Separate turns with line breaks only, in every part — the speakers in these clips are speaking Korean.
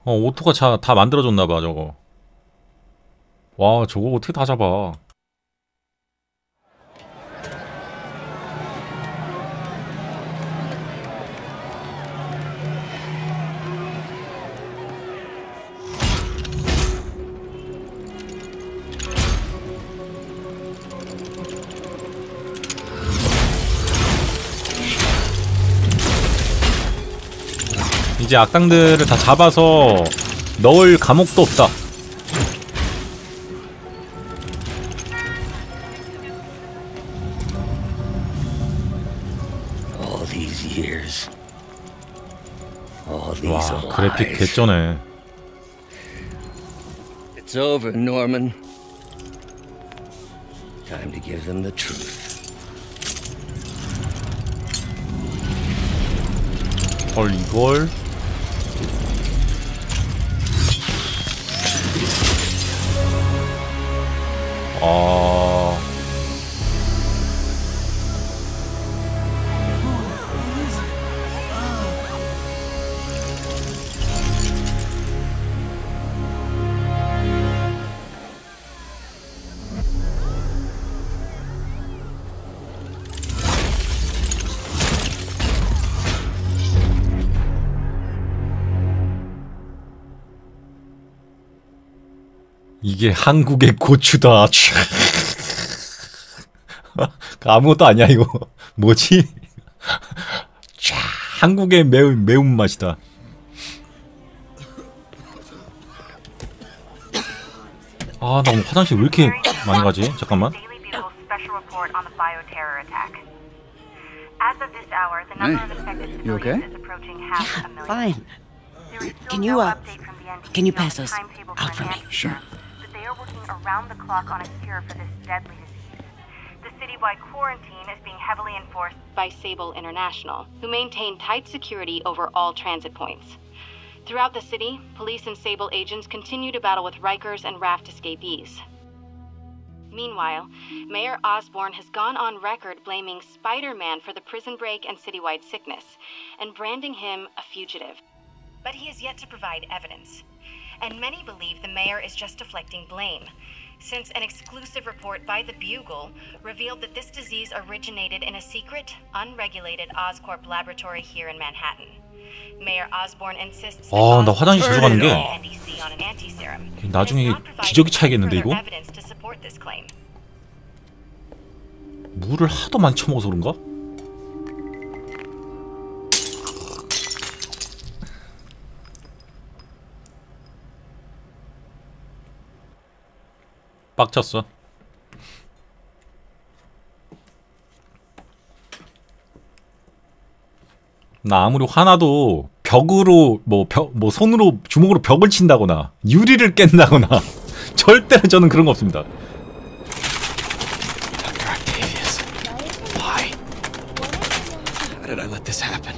오토가 다 만들어줬나봐 저거. 와 저거 어떻게 다 잡아. 이제 악당들을 다 잡아서 넣을 감옥도 없다. 와, 그래픽 개쩌네.
It's over, Norman. Time to give them the truth.
헐, 이걸? 이게 한국의 고추다. 아무것도 아니야 이거. 뭐지? 한국의 매운맛이다. 나 오늘 화장실 왜 이렇게 많이 가지? 잠깐만.
You okay?
Yeah, fine. Can you pass those out for me?
Sure.
They are working around the clock on a cure for this deadly disease. The citywide quarantine is being heavily enforced by Sable International, who maintain tight security over all transit points. Throughout the city, police and Sable agents continue to battle with Rikers and Raft escapees. Meanwhile, Mayor Osborn has gone on record blaming Spider-Man for the prison break and citywide sickness, and branding him a fugitive. But he has yet to provide evidence. And many believe the mayor is just deflecting blame, since an exclusive report by the Bugle revealed that this disease originated in a secret, unregulated Oscorp laboratory here in Manhattan. Mayor Osborn insists
나 화장실 자주 가는 게
NDC on an anti-serum.
나중에 기저귀 차야겠는데 이거? 물을 하도 많이 처먹어서 그런가? 빡쳤어. 나 아무리 화나도 벽으로 뭐 손으로 주먹으로 벽을 친다거나 유리를 깬다거나 절대로 저는 그런 거 없습니다.
Dr. Octavius. Why? How did I let this happen?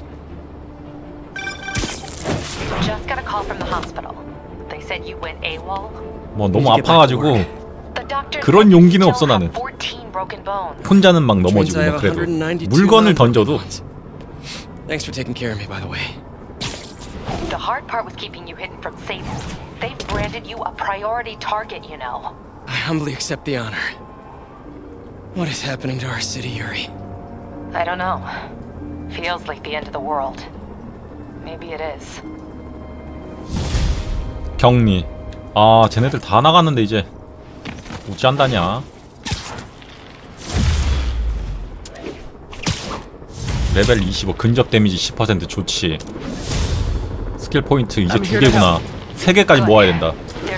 Just got a call from the hospital. They said you went AWOL.
뭐 너무 아파가지고 그런 용기는 없어 나는. 혼자는 막 넘어지고 막 그래도 물건을 던져도.
Thanks for taking care of me, by the way.
The hard part was keeping you hidden from Sable. They've branded you a priority target, you know.
I humbly accept the honor. What is happening to our city, Yuri?
I don't know. Feels like the end of the world. Maybe it is.
격리. 쟤네들 다 나갔는데 이제 어찌한다냐. 레벨 25 근접 데미지 10% 좋지. 스킬 포인트 이제 2개구나. 3개까지 모아야 된다.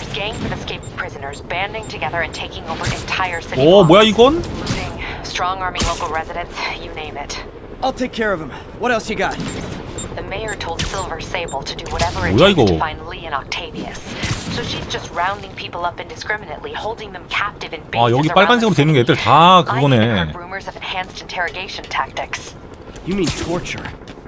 오 뭐야 이건?
I'll take care of him. What else you got?
The mayor told Silver Sable to do whatever it
뭐야
takes
이거?
to find Lee and Octavius. So she's just rounding people up indiscriminately, holding them captive in bases
여기
around the
빨간색으로 되는 게
city.
애들 다
I even
그거네.
heard rumors of enhanced interrogation tactics.
You mean torture?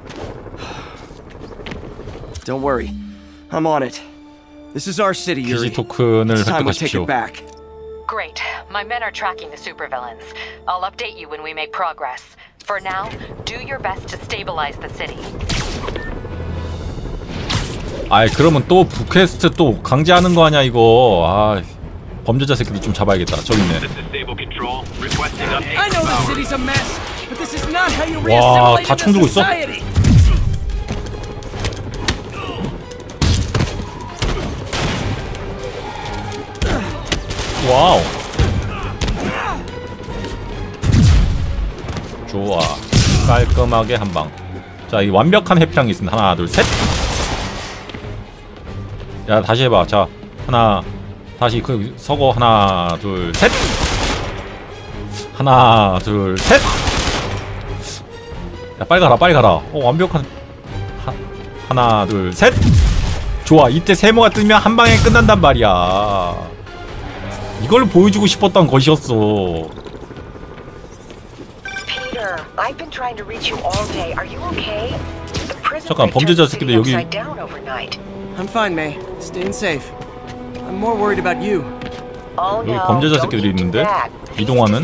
Don't worry. I'm on it. This is our city, Yuri.
기지 토큰을
It's time we take
획득하십시오.
it back.
Great. My men are tracking the supervillains. I'll update you when we make progress. For now, do your best to stabilize the city.
아이 그러면 또 부퀘스트 또 강제하는 거 아니야 이거. 아 범죄자 새끼들 좀 잡아야겠다. 저기 있네.
I know the city's a mess, but this is not how you
와,
reassimilate
다 총 들고
into
있어?
society.
와우. 좋아. 깔끔하게 한 방. 자, 이 완벽한 회피랑이 있습니다. 하나, 둘, 셋. 야, 다시 해봐. 자, 하나, 다시 그 서고 하나, 둘, 셋. 하나, 둘, 셋. 야, 빨리 가라, 빨리 가라. 완벽한. 하나, 둘, 셋. 좋아. 이때 세모가 뜨면 한 방에 끝난단 말이야. 이걸 보여주고 싶었던 것이었어.
Peter, I've been trying to reach you all day. Are you okay? The prison
잠깐, 범죄자 새끼들 여기.
I'm fine, May. Staying safe. I'm more worried about you.
Oh,
여기 범죄자 새끼들이 있는데 이동하는.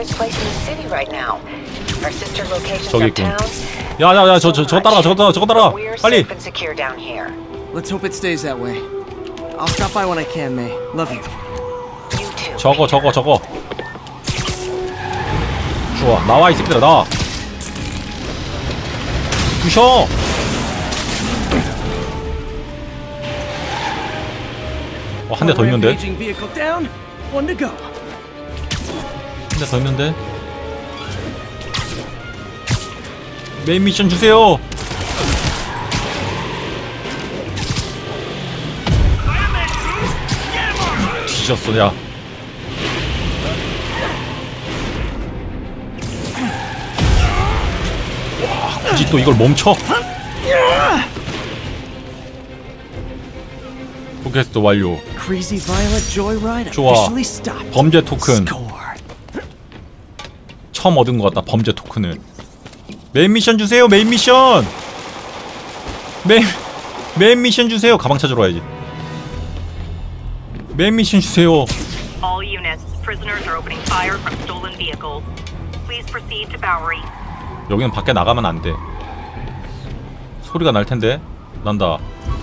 저기 있군. 야야야 저 따라가 저거 따라가 빨리.
Let's hope it stays that way. I'll stop by when I can, May. Love you.
저거 좋아 나와 이 새끼들아 나와. 부셔. 한 대 더 있는데. 한 대 더 있는데. 메인 미션 주세요. 뒤졌어 야. 와 굳이 또 이걸 멈춰? 포켓스트 완료. 좋아. 범죄 토큰. 처음 얻은 것 같다. 범죄 토큰을. 메인 미션 주세요. 메인 미션. 메인 미션 주세요. 가방 찾으러 와야지. 메인 미션 주세요.
All units, prisoners are opening fire from stolen vehicles. Please proceed to Bowery.
여기는 밖에 나가면 안 돼. 소리가 날 텐데. 난다.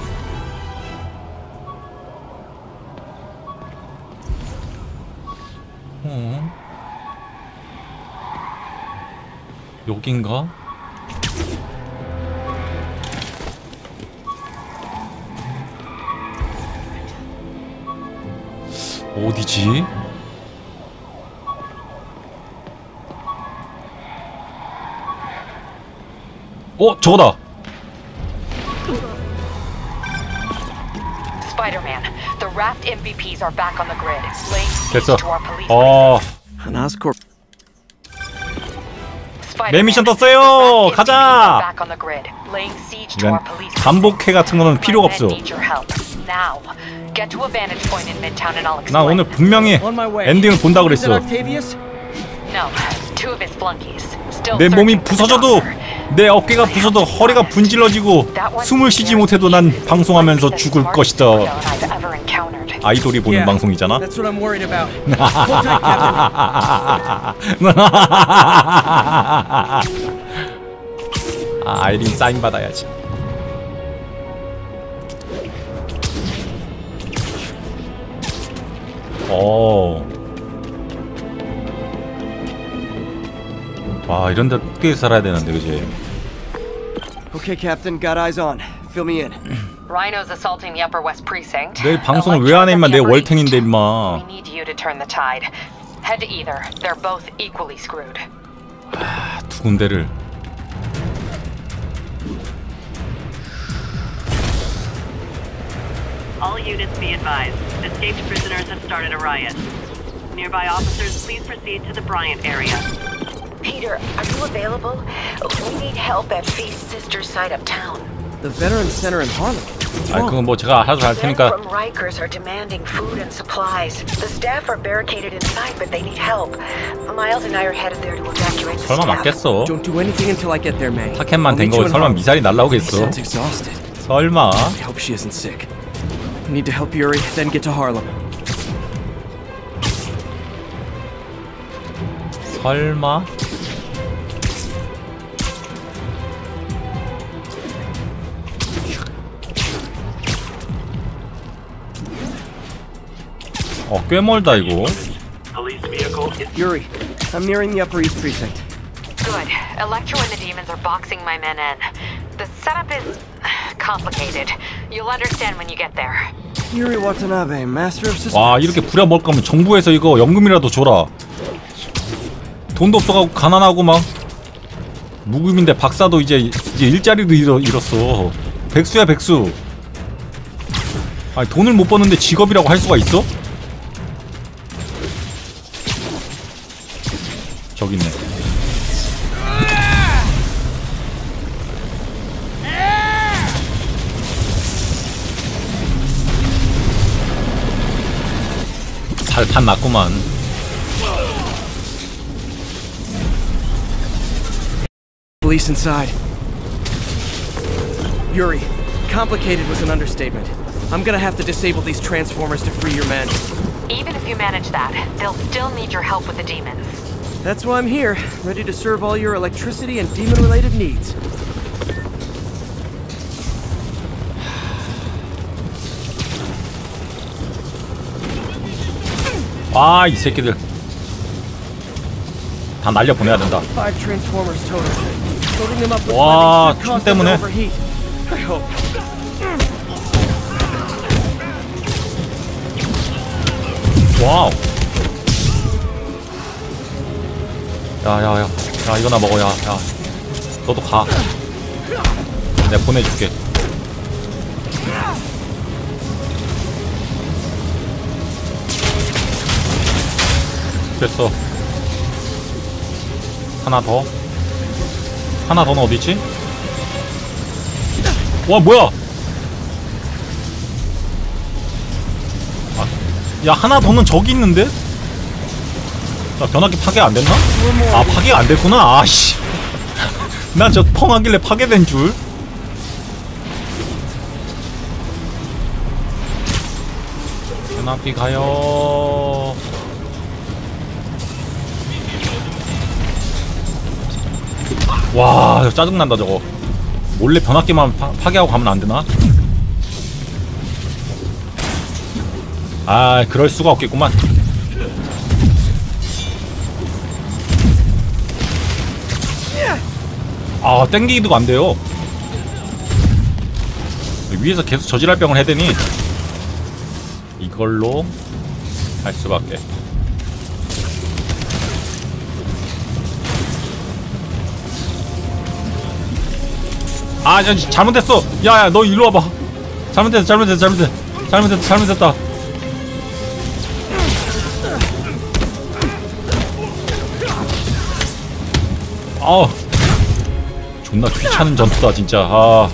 여긴가? 어디지? 저거다.
Spider-Man, the Raft MVPs are back on the grid, laying siege
됐어.
to our police precinct.
Oscorp.
메인 미션 떴어요. 가자.
이런
반복회 같은 거는 필요가 없어. 나 오늘 분명히 엔딩을 본다 그랬어. 내 몸이 부서져도 내 어깨가 부서도 허리가 분질러지고 숨을 쉬지 못해도 난 방송하면서 죽을 것이다. 아이돌이 보는 방송이잖아.
That's what I'm worried about.
아이린 사인 받아야지. 와 이런데 어떻게 살아야 되는데 그지?
Okay, Captain, got eyes on. Fill me in.
Rhino's assaulting the Upper West Precinct.
내 방송을 왜 안 해 임마. 내 월탱인데 임마.
We need you to turn the tide. Head to either. They're both equally screwed.
두 군데를.
All units be advised. Escaped prisoners have started a riot. Nearby officers, please proceed to the Bryant area.
Peter, are you available? We need help at Feast's sister site uptown.
The Veterans Center in Harlem.
아니 그건 뭐 제가 알아서 할 테니까.
Men from Rikers are demanding food and supplies. The staff are barricaded inside, but they need help. Miles and I are headed there to evacuate the
설마
staff.
맞겠어?
Don't do anything until I get there, May.
타켓만 된 거 설마 미사일이 날라오겠어?
Sounds exhausted.
설마.
I hope she isn't sick. Need to help Yuri, then get to Harlem.
설마? 꽤 멀다 이거.
Yuri, I'm nearing the Upper East Precinct.
Good. Electro and the demons are boxing my men in. The setup is complicated. You'll understand when you get there.
Yuri Watanabe, master of suspense.
와, 이렇게 부려먹을 거면 정부에서 이거 연금이라도 줘라. 돈도 없어가고 가난하고 막 무급인데 박사도 이제 일자리도 잃었어. 백수야 백수. 아니 돈을 못 버는데 직업이라고 할 수가 있어? 저기 있네. 반 맞구만.
Police inside. Yuri, complicated was an understatement. I'm gonna have to disable these transformers to free your men.
Even if you manage that, they'll still need your help with the demons.
That's why I'm here, ready to serve all your electricity and demon-related needs.
아, 이 새끼들 다 날려 보내야 된다.
5 transformers total. Loading them up with
와,
weapons should
춤
cause them to
때문에.
overheat. I hope.
와우. 야, 이거나 먹어. 야, 너도 가. 내가 보내줄게. 됐어. 하나 더는 어디있지? 와, 뭐야? 아, 야, 하나 더는 저기 있는데? 야, 변압기 파괴 안 됐나? 아, 파괴가 안 됐구나. 아씨. 난 저 펑하길래 파괴된 줄. 변압기 가요. 와, 짜증난다 저거. 몰래 변압기만 파괴하고 가면 안 되나? 아, 그럴 수가 없겠구만. 아, 땡기기도 안 돼요. 위에서 계속 저질할 병을 해대니 이걸로 할 수밖에. 아, 잘못했어. 야, 너 일로 와봐. 잘못했다. 아우, 존나 귀찮은 전투다 진짜. 아,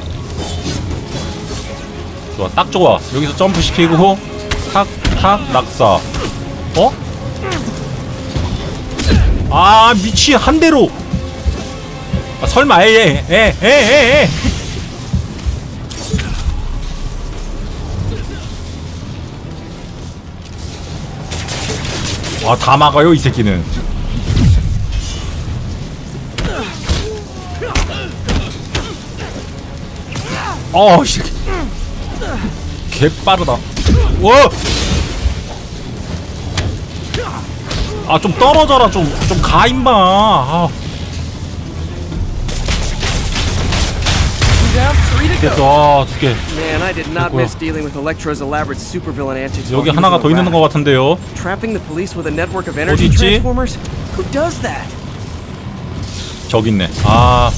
좋아, 딱 좋아. 여기서 점프 시키고 탁 낙사. 어? 아, 미친, 한 대로. 아, 설마. 에이. 아, 다 막아요 이 새끼는. 이 새끼 개 빠르다. 와! 아, 좀 떨어져라. 좀 가 임마. 아. 됐어. 두 개.
Man, I did not miss dealing with Electro's elaborate supervillain antics.
여기 하나가 더 있는 것 같은데요.
Trapping the police with a network of energy
어디 있지?
transformers? Who does that?
저기 있네. 아.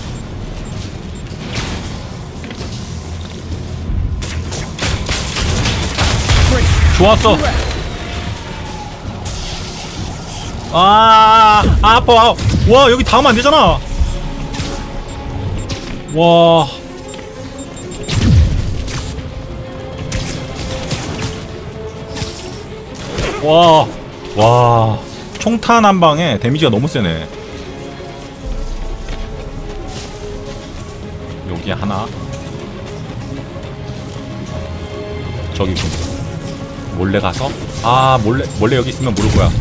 좋았어. 아, 아파. 와, 여기 닿으면 안 되잖아. 와. 와. 총탄 한 방에 데미지가 너무 세네. 여기 하나. 저기 있군. 몰래 가서. 아, 몰래 여기 있으면 모를 거야.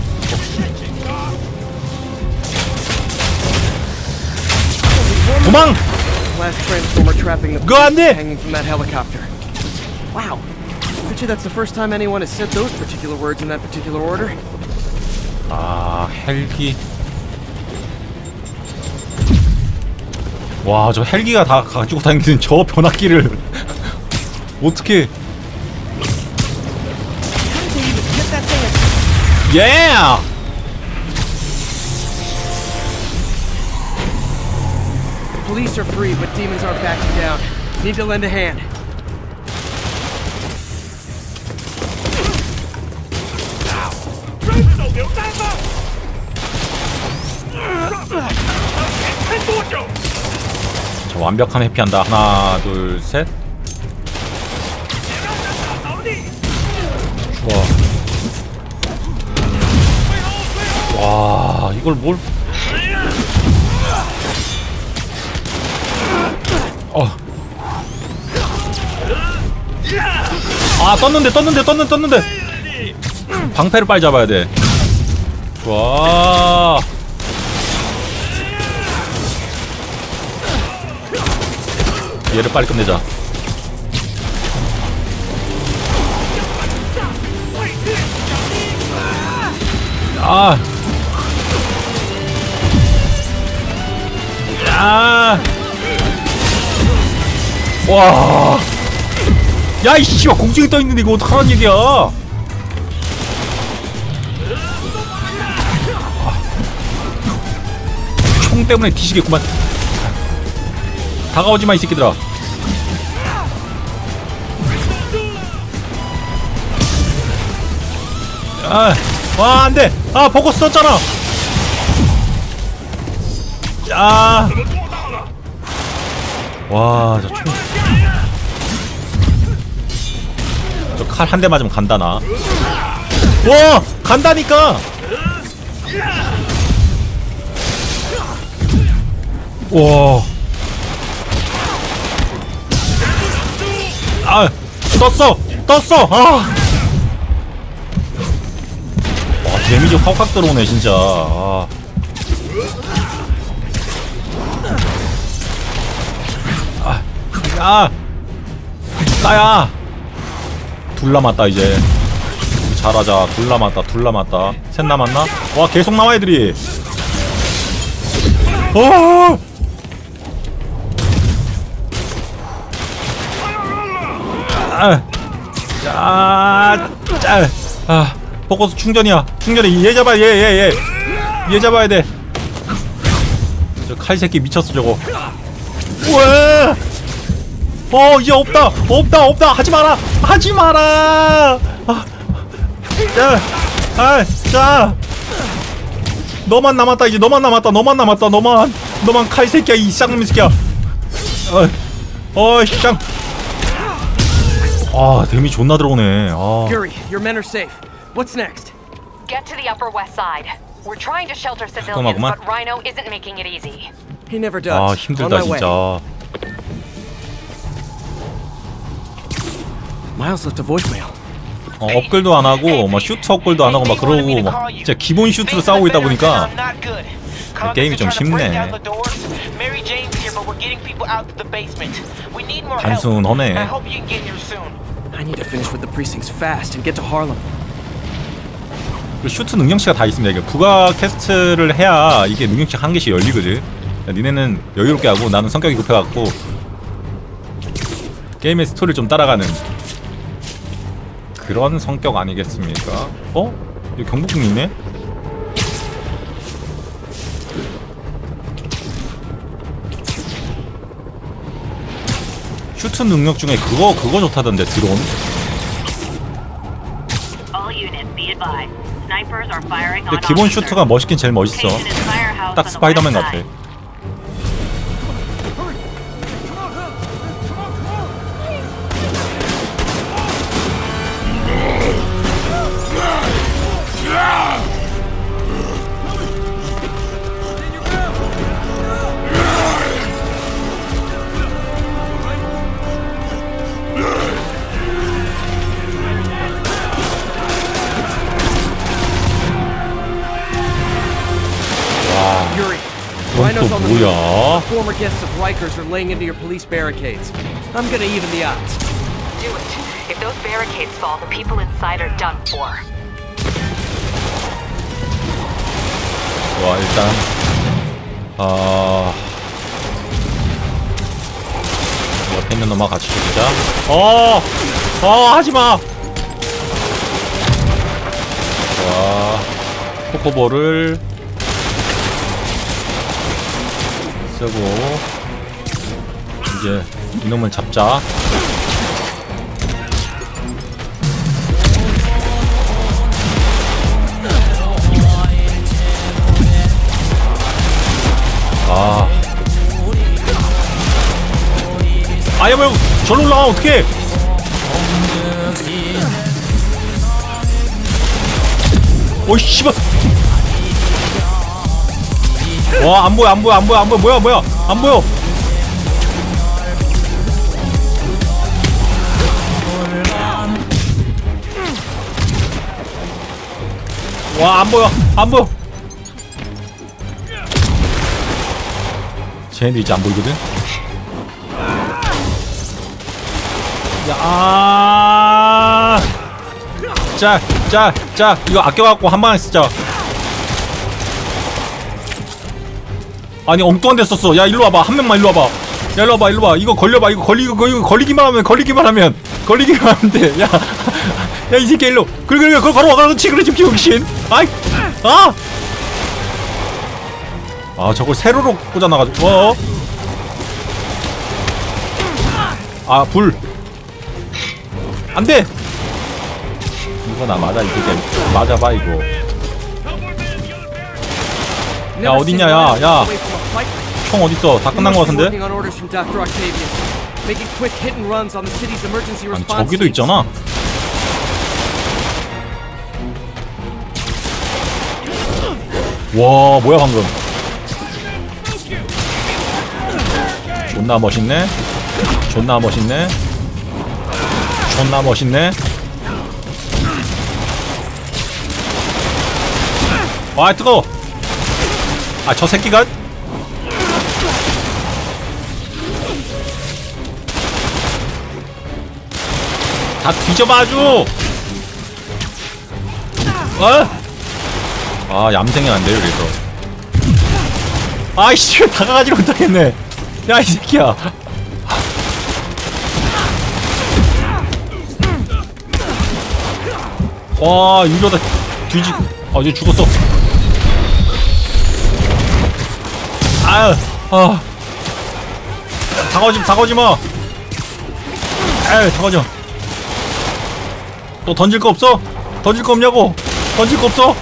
도망!
Last transformer trapping the
그거 안 돼!
hanging from that helicopter. Wow. Bet you that's the first time anyone has said those particular words in that particular order.
아, 헬기. 와, 저 헬기가 다 가지고 다니는 저 변압기를 어떻게? 예!
Police are free, but demons aren't backing down. Need to lend a hand.
저 완벽한 회피한다. 하나, 둘, 셋. 좋아. 와, 이걸 뭘? 아, 떴는데. 방패를 빨리 잡아야 돼. 좋아. 얘를 빨리 끝내자. 아. 야. 와. 야, 이 씨발 공중에 떠 있는데 이거 어떡하란 얘기야? 총 때문에 뒤지겠구만. 다가오지 마, 이 새끼들아. 아, 와, 안 돼. 아, 포커스 썼잖아. 야. 와, 저 총. 저 칼 한 대 맞으면 간다, 나. 와, 간다니까. 와. 아, 떴어. 아. 와, 데미지 확 들어오네, 진짜. 아. 야. 나야. 둘 남았다, 이제. 잘하자. 둘 남았다. 셋 남았나? 와, 계속 나와, 애들이. 아, 포커스 충전이야. 얘 잡아, 얘 잡아야 돼. 저 칼새끼 미쳤어, 저거. 우와! 이제 없다. 하지 마라. 자. 너만 남았다, 이제. 너만 칼새끼야, 이 쌍놈의 새끼야. 쌍. 아, 데미지 존나 들어오네. 아.
Yuri, your men are safe. What's next?
Get to the Upper West Side. We're trying to shelter civilians,
잠깐만.
but Rhino isn't making it easy.
He never does.
아,
On
힘들다,
my way.
진짜.
Miles left a voicemail.
업글도 안 하고, 막 슈트 업글도 안 하고, 막 그러고, 막 진짜 기본 슈트로 싸우고 있다 보니까 게임이 좀 쉽네. 단순하네.
I need to finish with the precincts fast and get to Harlem.
슈트 능력치가 다 있습니다. 이게 부가 퀘스트를 해야 이게 능력치 한 개씩 열리거든. 니네는 여유롭게 하고 나는 성격이 급해갖고 게임의 스토리를 좀 따라가는 그런 성격 아니겠습니까? 여기 경복궁 있네? 슈트 능력 중에 그거 좋다던데, 드론. 근데 기본 슈트가 멋있긴 제일 멋있어. 딱 스파이더맨 같아. 또 뭐야?
Former guests of Rikers are laying into your police barricades. I'm gonna even the odds.
Do it. If those barricades fall, the people inside are done for.
와, 일단 옆에 있는 놈과 같이 죽이자. 하지마. 자, 코코볼을 쓰고 이제 이놈을 잡자. 아야 뭐 절로 올라가 어떡해. 오이 씨발. 와 안보여 뭐야 안보여. 와 안보여. 쟤네들 이제 안보이거든. 자 이거 아껴갖고 한 방에 쓰자. 아니 엉뚱한 데 썼어. 야 일로 와봐. 한 명만 일로 와봐. 야 일로 와봐. 이거 걸려봐. 이거 걸리기만 하면 돼. 야 이 새끼 일로. 그래 걸어와. 그렇지 병신. 저걸 세로로 꽂아놔가지고. 불 안돼. 이거 나 맞아. 이 새끼 맞아봐 이거. 야 어딨냐. 야 총 어딨어. 다 끝난 거 같은데. 아니 저기도 있잖아. 와 뭐야 방금. 존나 멋있네. 와 뜨거워. 저 새끼가 다 뒤져봐 아주. 얌생이 안돼요. 그래서 아이씨 다가가지 못하겠네. 야 이 새끼야. 와 이러다 뒤지. 이제 죽었어. 다가오지마. 다가오지마. 또 던질 거 없어? 던질 거 없냐고? 던질 거 없어?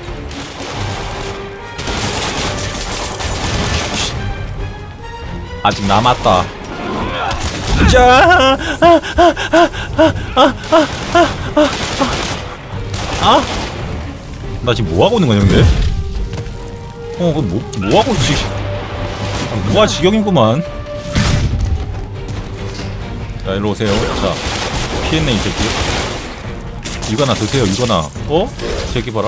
아직 남았다. 자. 나 지금 뭐 하고 있는 거냐 근데? 뭐 하고 있지? 무아 지경이구만. 자 일로 오세요. 자 피했네 이 새끼. 이거나 드세요. 이거나. 새끼 봐라.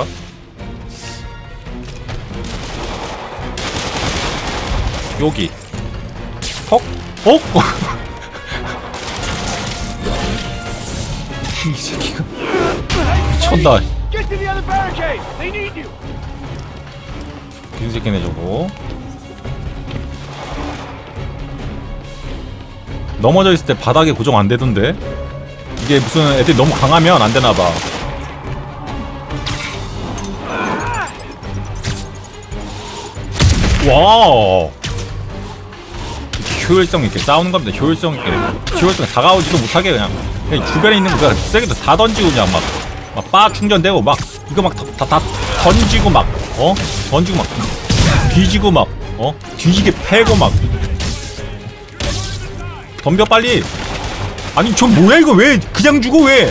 여기. 이 새끼가 미쳤다. 이 새끼네 저거. 넘어져 있을 때 바닥에 고정 안 되던데. 이게 무슨 애들이 너무 강하면 안 되나 봐. 와. 효율성 있게 싸우는 겁니다. 효율성 있게. 다가오지도 못하게 그냥 주변에 있는 거 그냥 세게 다 던지고 그냥 막 빠 충전되고 막 이거 막 다 던지고 막 던지고 막 뒤지고 막 뒤지게 패고 막. 덤벼 빨리. 아니 저 뭐야 이거. 왜 그냥 죽어. 왜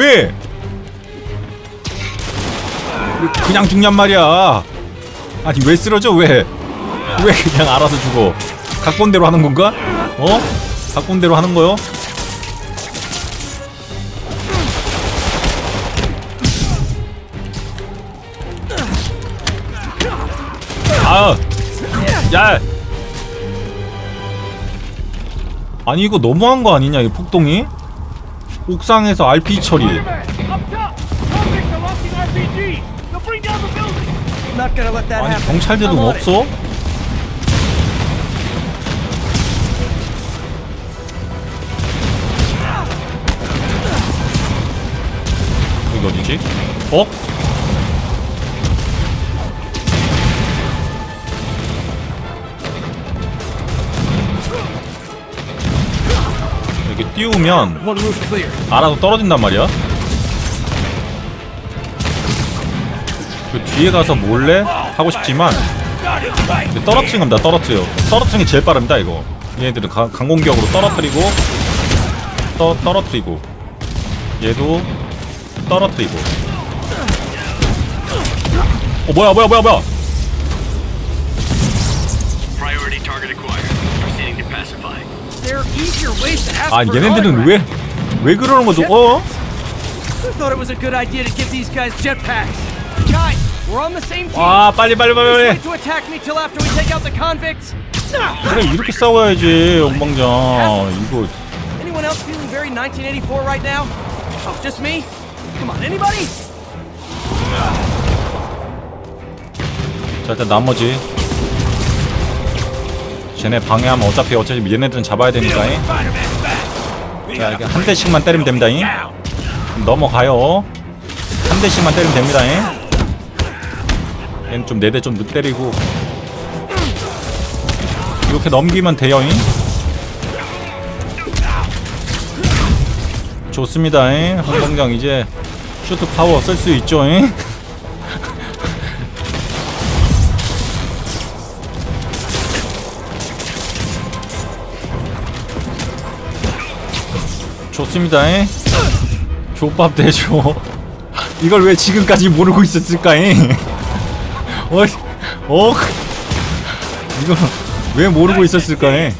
그냥 죽냔 말이야. 아니 왜 쓰러져. 왜 그냥 알아서 죽어. 각본대로 하는 건가? 각본대로 하는 거요? 야! 아니 이거 너무한 거 아니냐 이 폭동이? 옥상에서 RPG 처리.
Not gonna let that
아니
happen.
경찰대도
I'm
뭐
on it.
없어? 여기 어디지? 어? 이렇게 띄우면
One roof clear.
알아서 떨어진단 말이야. 그 뒤에 가서 몰래 하고 싶지만 떨어뜨린 겁니다. 떨어뜨린 게 제일 빠릅니다. 이거 얘네들은 강공격으로 떨어뜨리고 떨어뜨리고 얘도 떨어뜨리고. 뭐야
Priority target acquired. Proceeding to pacify.
There are easier ways to ask
아
for
얘네들은
autographs.
왜 그러는 거죠? 어?
I thought it was a good idea to give these guys jetpacks. Guys, we're on the same team.
아 빨리
Wait to attack me till after we take out the convicts.
그래 이렇게 싸워야지 엉망장. 이거
Anyone else feeling very 1984 right now? Oh, just me? Come on, anybody?
자 일단 나머지 쟤네 방해하면 어차피 얘네들은 잡아야 되니까잉. 자 이렇게 한 대씩만 때리면 됩니다잉. 넘어가요. 한 대씩만 때리면 됩니다잉. 얘는 좀 4대 좀 때리고 이렇게 넘기면 돼요잉. 좋습니다잉. 한방장 이제 슈트 파워 쓸 수 있죠잉. 좋습니다잉. 족밥 대죠. 이걸 왜 지금까지 모르고 있었을까잉? 이걸 왜 모르고 있었을까잉?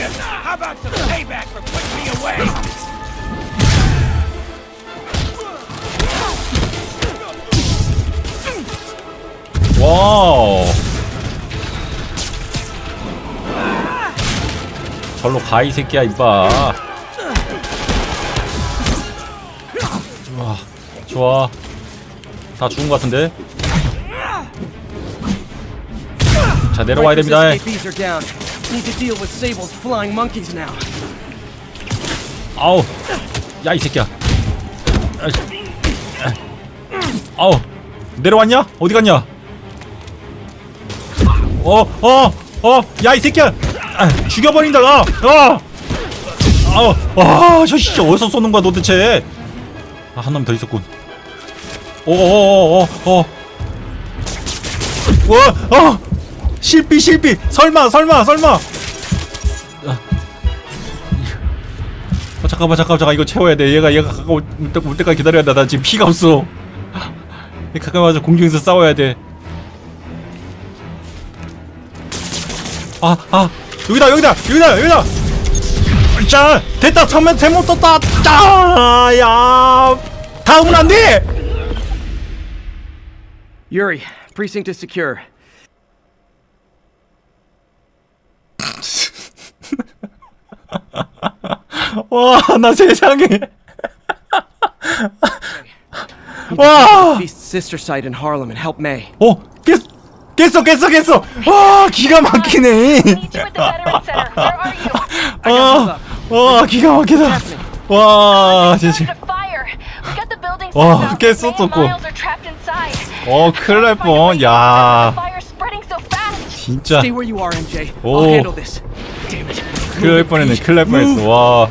와우. 절로 가 이 새끼야 이봐. 좋아. 다 죽은 것 같은데. 자 내려와야 됩니다.
Escapees are down. Need to deal with Sable's flying monkeys now.
아우. 야 이 새끼야. 아우. 내려왔냐? 어디 갔냐? 야 이 새끼야. 죽여버린다 나. 저 진짜 어디서 쏘는 거야 도대체? 한 놈 더 있었군. 실비 설마 잠깐만 이거 채워야 돼. 얘가 가까워 올 때까지 기다려야 돼. 나 지금 피가 없어. 가까이 와서 공중에서 싸워야 돼. 여기다. 자 됐다. 처음엔 세모 떴다. 야 다음은 안 돼.
Yuri, precinct is secure.
와, 나 세상에. 와.
Feast sister site in Harlem and help May.
깼어. 와, 기가 막히네.
Need you at the Veteran Center. Where are you?
와, 기가 막히다. 와, 진짜.
The fire. We got the building
와, 깼어
May and
또.
Miles are trapped inside.
큰일 날 뻔. 야.
The fire's spreading so fast.
진짜.
Stay where you are, MJ.
오.
I'll handle this. Damn it.
큰일 날 뻔했어. 와.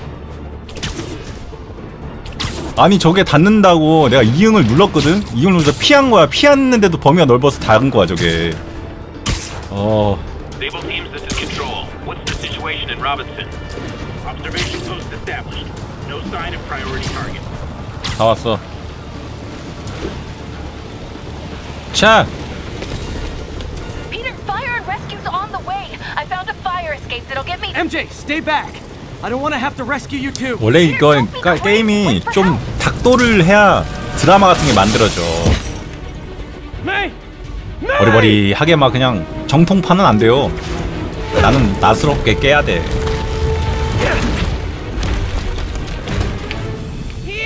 아니 저게 닿는다고 내가 이응을 눌렀거든? 이응을 눌러서 피한 거야. 피했는데도 범위가 넓어서 닿은 거야 저게.
Sable teams, this is Control. What's the situation in Robinson? Observation post established. No sign of priority target.
다 왔어. 자.
Peter, fire and rescue's on the way. I found a fire escape that'll get me.
MJ, stay back. I don't want to have to rescue you too.
원래 이거 게임이 좀 닥도를 해야 드라마 같은 게 만들어져. 버리버리하게 막 그냥 정통파는 안 돼요. 나는 나스럽게 깨야 돼.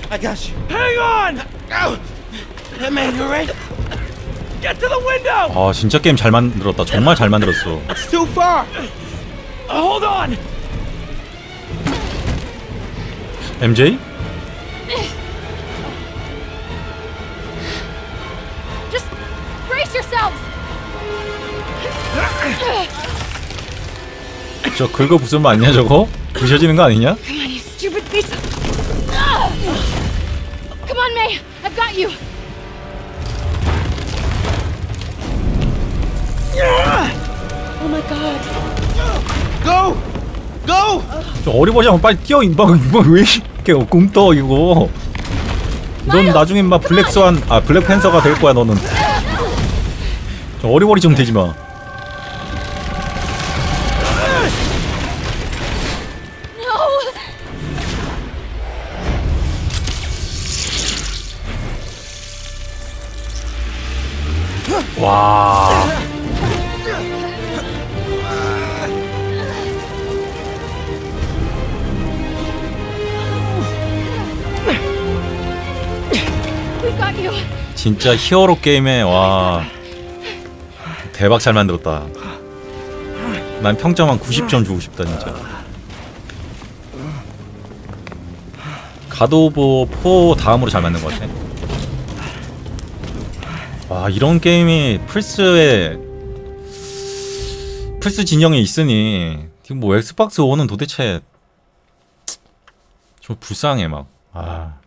I got you. Hang on! Oh. Hey man, you alright? Get to the window!
아 진짜 게임 잘 만들었다. 정말 잘 만들었어.
It's too far. Hold on.
MJ?
Just brace yourselves.
저 긁어 부수면 아니냐 저거? 부셔지는 거 아니냐?
Come on, you stupid piece of... Come on, May. I've got you. Oh my god.
Go! Go!
저 어리버리하면 빨리 뛰어 임마. 왜 이렇게 굼떠 이거. 넌 나중에 막 블랙스완 아 블랙팬서가 될 거야 너는. 저 어리버리 좀 되지 마. 와.
We've got you.
진짜 히어로 게임에 와 대박 잘 만들었다. 난 평점 한 90점 주고 싶다 진짜. 갓 오브 4 다음으로 잘 만든 것 같아. 와 이런 게임이 플스 진영에 있으니 지금 뭐 엑스박스 1은 도대체 좀 불쌍해 막. 아